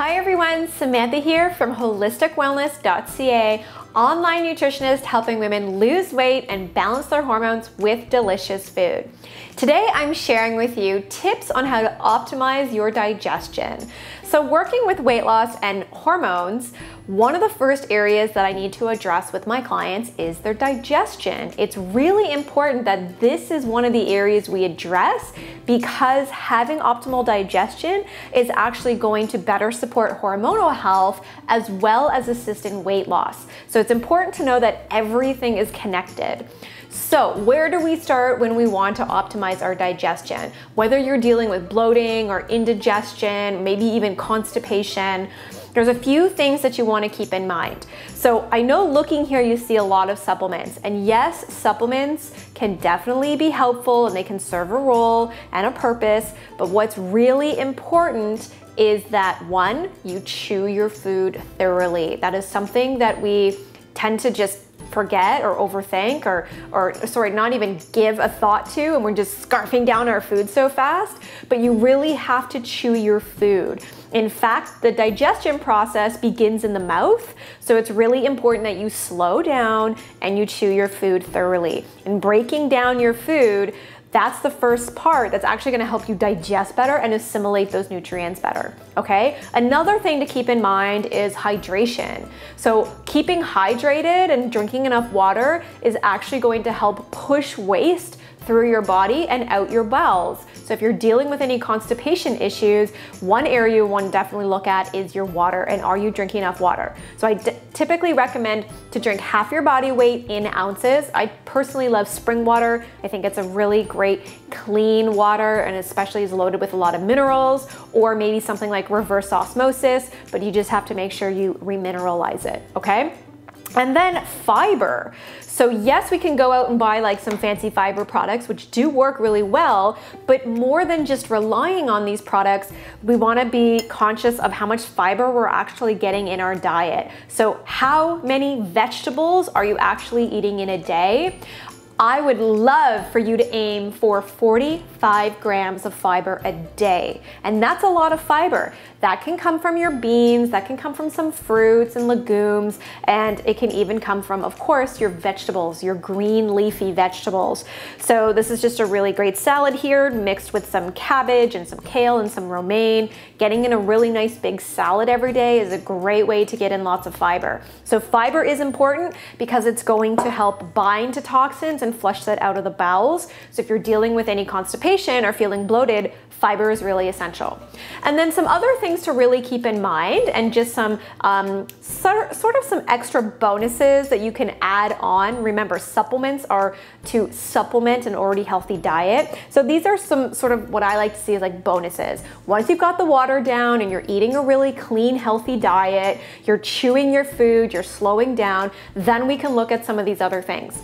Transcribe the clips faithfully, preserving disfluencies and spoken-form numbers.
Hi everyone, Samantha here from holistic wellness dot c a, online nutritionist helping women lose weight and balance their hormones with delicious food. Today I'm sharing with you tips on how to optimize your digestion. So working with weight loss and hormones, one of the first areas that I need to address with my clients is their digestion. It's really important that this is one of the areas we address because having optimal digestion is actually going to better support hormonal health as well as assist in weight loss. So it's important to know that everything is connected. So where do we start when we want to optimize our digestion? Whether you're dealing with bloating or indigestion, maybe even constipation, there's a few things that you want to keep in mind. So I know looking here you see a lot of supplements, and yes, supplements can definitely be helpful and they can serve a role and a purpose, but what's really important is that one, you chew your food thoroughly. That is something that we tend to just forget or overthink or, or sorry, not even give a thought to, and we're just scarfing down our food so fast, but you really have to chew your food. In fact, the digestion process begins in the mouth, so it's really important that you slow down and you chew your food thoroughly. And breaking down your food, that's the first part that's actually gonna help you digest better and assimilate those nutrients better, okay? Another thing to keep in mind is hydration. So keeping hydrated and drinking enough water is actually going to help push waste through your body and out your bowels. So if you're dealing with any constipation issues, one area you want to definitely look at is your water, and are you drinking enough water? So I typically recommend to drink half your body weight in ounces. I personally love spring water. I think it's a really great clean water, and especially is loaded with a lot of minerals, or maybe something like reverse osmosis, but you just have to make sure you remineralize it, okay? And then fiber. So yes, we can go out and buy like some fancy fiber products, which do work really well, but more than just relying on these products, we wanna be conscious of how much fiber we're actually getting in our diet. So how many vegetables are you actually eating in a day? I would love for you to aim for forty-five grams of fiber a day. And that's a lot of fiber. That can come from your beans, that can come from some fruits and legumes, and it can even come from, of course, your vegetables, your green leafy vegetables. So this is just a really great salad here, mixed with some cabbage and some kale and some romaine. Getting in a really nice big salad every day is a great way to get in lots of fiber. So fiber is important because it's going to help bind to toxins and flush that out of the bowels. So if you're dealing with any constipation or feeling bloated, fiber is really essential. And then some other things to really keep in mind, and just some um, so, sort of some extra bonuses that you can add on. Remember, supplements are to supplement an already healthy diet. So these are some sort of what I like to see as like bonuses. Once you've got the water down and you're eating a really clean, healthy diet, you're chewing your food, you're slowing down, then we can look at some of these other things.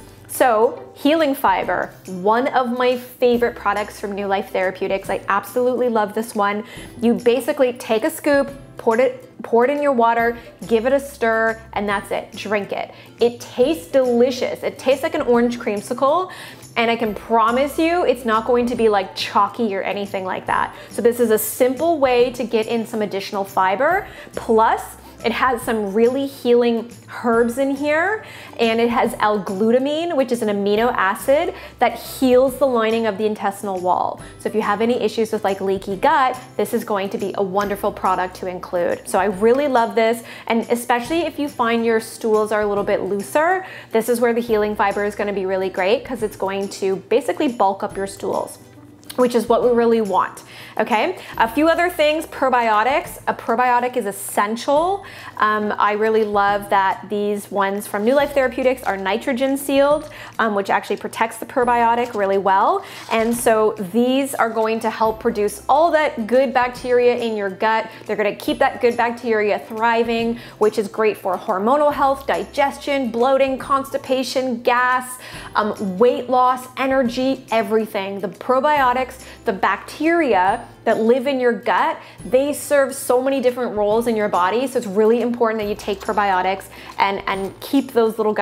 So healing fiber, one of my favorite products from New Life Therapeutics. I absolutely love this one. You basically take a scoop, pour it, pour it in your water, give it a stir, and that's it, drink it. It tastes delicious. It tastes like an orange creamsicle, and I can promise you it's not going to be like chalky or anything like that. So this is a simple way to get in some additional fiber, plus it has some really healing herbs in here, and it has L-glutamine, which is an amino acid that heals the lining of the intestinal wall. So if you have any issues with like leaky gut, this is going to be a wonderful product to include. So I really love this, and especially if you find your stools are a little bit looser, this is where the healing fiber is going to be really great, because it's going to basically bulk up your stools, which is what we really want. Okay, a few other things, probiotics. A probiotic is essential. Um, I really love that these ones from New Life Therapeutics are nitrogen sealed, um, which actually protects the probiotic really well. And so these are going to help produce all that good bacteria in your gut. They're gonna keep that good bacteria thriving, which is great for hormonal health, digestion, bloating, constipation, gas, um, weight loss, energy, everything. The probiotics, the bacteria that live in your gut, they serve so many different roles in your body. So it's really important that you take probiotics and, and keep those little guys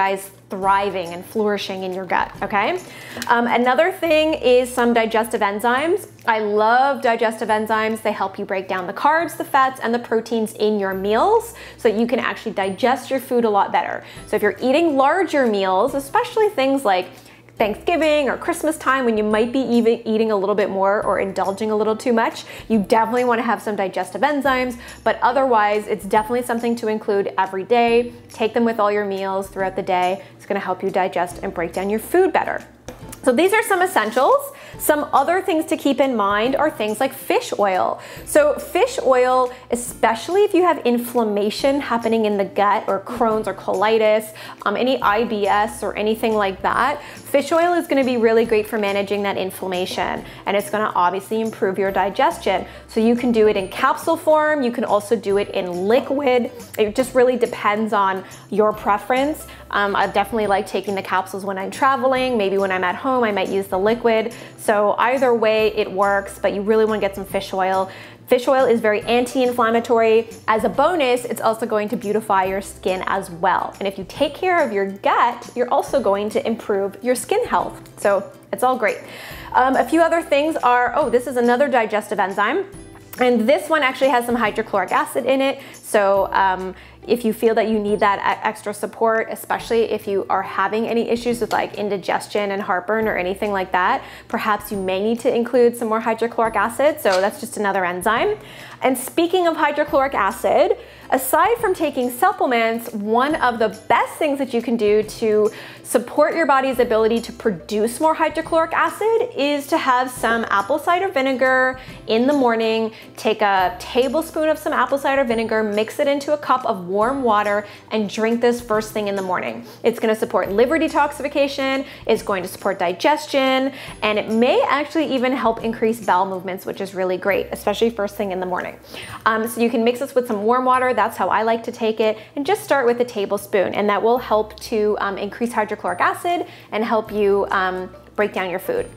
thriving and flourishing in your gut, okay? Um, another thing is some digestive enzymes. I love digestive enzymes. They help you break down the carbs, the fats, and the proteins in your meals so that you can actually digest your food a lot better. So if you're eating larger meals, especially things like Thanksgiving or Christmas time when you might be even eating a little bit more or indulging a little too much, you definitely want to have some digestive enzymes, but otherwise it's definitely something to include every day. Take them with all your meals throughout the day. It's going to help you digest and break down your food better. So these are some essentials. Some other things to keep in mind are things like fish oil. So fish oil, especially if you have inflammation happening in the gut or Crohn's or colitis, um, any I B S or anything like that, fish oil is going to be really great for managing that inflammation, and it's going to obviously improve your digestion. So you can do it in capsule form. You can also do it in liquid. It just really depends on your preference. Um, I definitely like taking the capsules when I'm traveling. Maybe when I'm at home, I might use the liquid. So either way it works, but you really want to get some fish oil. Fish oil is very anti-inflammatory. As a bonus, it's also going to beautify your skin as well. And if you take care of your gut, you're also going to improve your skin health. So it's all great. Um, a few other things are, oh, this is another digestive enzyme. And this one actually has some hydrochloric acid in it. So um, if you feel that you need that extra support, especially if you are having any issues with like indigestion and heartburn or anything like that, perhaps you may need to include some more hydrochloric acid. So that's just another enzyme. And speaking of hydrochloric acid, aside from taking supplements, one of the best things that you can do to support your body's ability to produce more hydrochloric acid is to have some apple cider vinegar in the morning. Take a tablespoon of some apple cider vinegar, mix it into a cup of warm water, and drink this first thing in the morning. It's going to support liver detoxification, it's going to support digestion, and it may actually even help increase bowel movements, which is really great, especially first thing in the morning. Um, so you can mix this with some warm water. That's how I like to take it, and just start with a tablespoon, and that will help to um, increase hydrochloric acid and help you um, break down your food.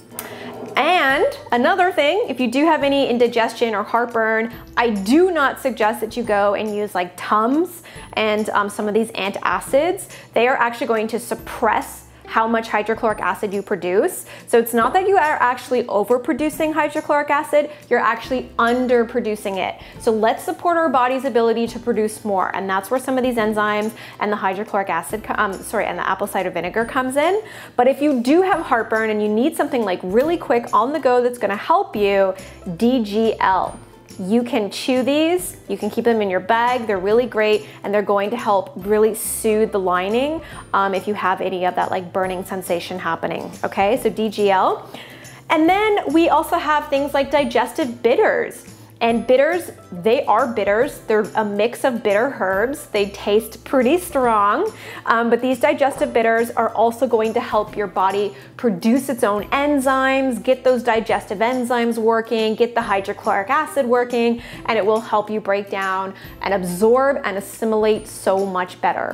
And another thing, if you do have any indigestion or heartburn, I do not suggest that you go and use like Tums and um, some of these antacids. They are actually going to suppress how much hydrochloric acid you produce. So it's not that you are actually overproducing hydrochloric acid, you're actually underproducing it. So let's support our body's ability to produce more, and that's where some of these enzymes and the hydrochloric acid, um, sorry, and the apple cider vinegar comes in. But if you do have heartburn and you need something like really quick on the go that's gonna help you, D G L. You can chew these, you can keep them in your bag, they're really great, and they're going to help really soothe the lining um, if you have any of that like burning sensation happening, okay? So D G L. And then we also have things like digestive bitters. And bitters, they are bitters. They're a mix of bitter herbs. They taste pretty strong, um, but these digestive bitters are also going to help your body produce its own enzymes, get those digestive enzymes working, get the hydrochloric acid working, and it will help you break down and absorb and assimilate so much better.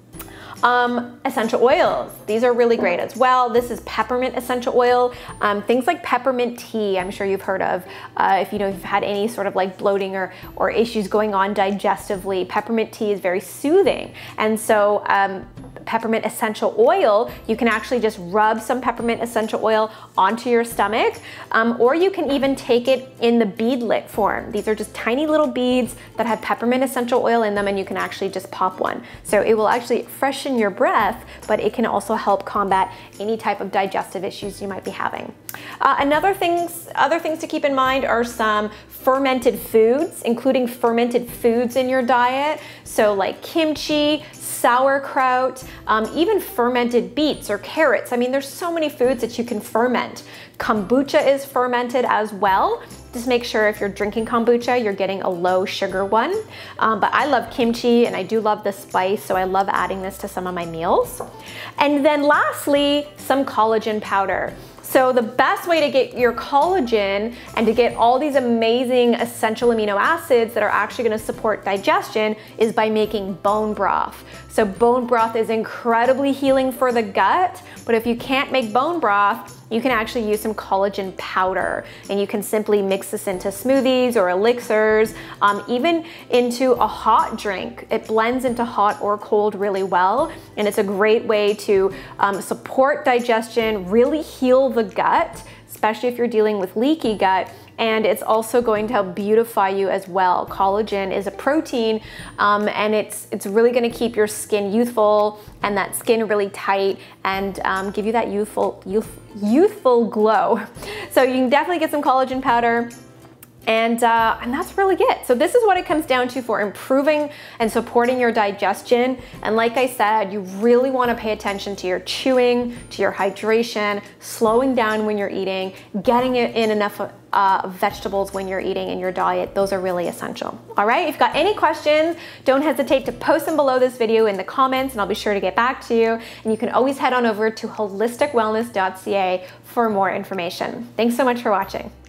Um, essential oils, these are really great as well. This is peppermint essential oil. Um, things like peppermint tea, I'm sure you've heard of. Uh, if you know, if you've had any sort of like bloating or, or issues going on digestively, peppermint tea is very soothing. And so um, peppermint essential oil, you can actually just rub some peppermint essential oil onto your stomach, um, or you can even take it in the beadlet form. These are just tiny little beads that have peppermint essential oil in them, and you can actually just pop one. So it will actually freshen your breath, but it can also help combat any type of digestive issues you might be having. Uh, another things, other things to keep in mind are some fermented foods, including fermented foods in your diet. So like kimchi, sauerkraut, um, even fermented beets or carrots. I mean, there's so many foods that you can ferment. Kombucha is fermented as well. Just make sure if you're drinking kombucha, you're getting a low sugar one. Um, but I love kimchi and I do love the spice, so I love adding this to some of my meals. And then lastly, some collagen powder. So the best way to get your collagen and to get all these amazing essential amino acids that are actually going to support digestion is by making bone broth. So bone broth is incredibly healing for the gut, but if you can't make bone broth, you can actually use some collagen powder, and you can simply mix this into smoothies or elixirs, um, even into a hot drink. It blends into hot or cold really well, and it's a great way to um, support digestion, really heal the gut, especially if you're dealing with leaky gut. And it's also going to help beautify you as well. Collagen is a protein, um, and it's it's really going to keep your skin youthful and that skin really tight, and um, give you that youthful youth, youthful glow. So you can definitely get some collagen powder. And, uh, and that's really it. So this is what it comes down to for improving and supporting your digestion. And like I said, you really want to pay attention to your chewing, to your hydration, slowing down when you're eating, getting in enough uh, vegetables when you're eating in your diet. Those are really essential. All right, if you've got any questions, don't hesitate to post them below this video in the comments, and I'll be sure to get back to you. And you can always head on over to holistic wellness dot c a for more information. Thanks so much for watching.